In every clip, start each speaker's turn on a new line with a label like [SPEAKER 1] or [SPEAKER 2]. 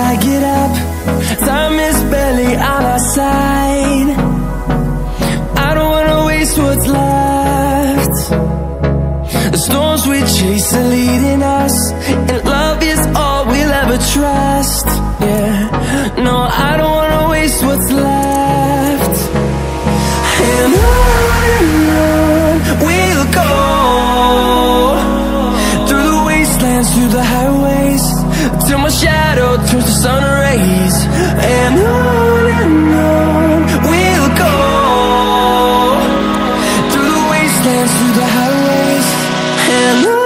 [SPEAKER 1] I get up, time is barely on our side. I don't wanna waste what's left. The storms we chase are leading us, and love is all we'll ever trust. Yeah, no, I don't wanna waste what's left. And on we'll go, through the wastelands, through the highways, till my shadow turns to sun rays. And on we'll go, through the wastelands, through the highways, and on we'll go.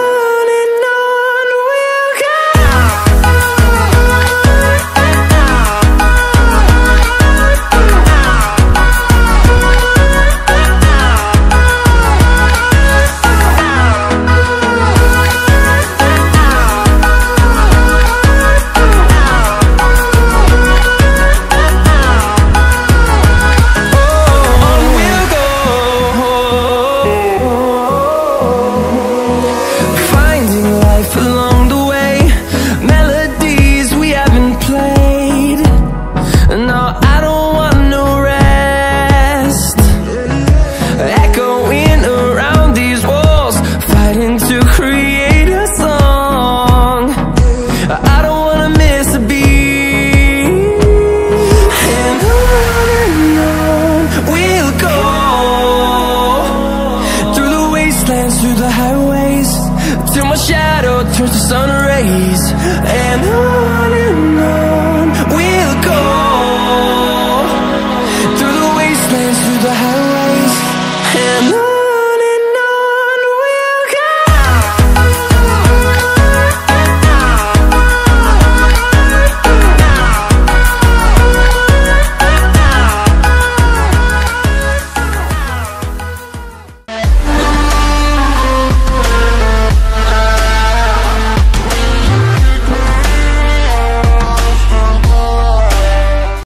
[SPEAKER 1] Through the highways, till my shadow turns to sun rays. And on we'll go, through the wastelands, through the highways.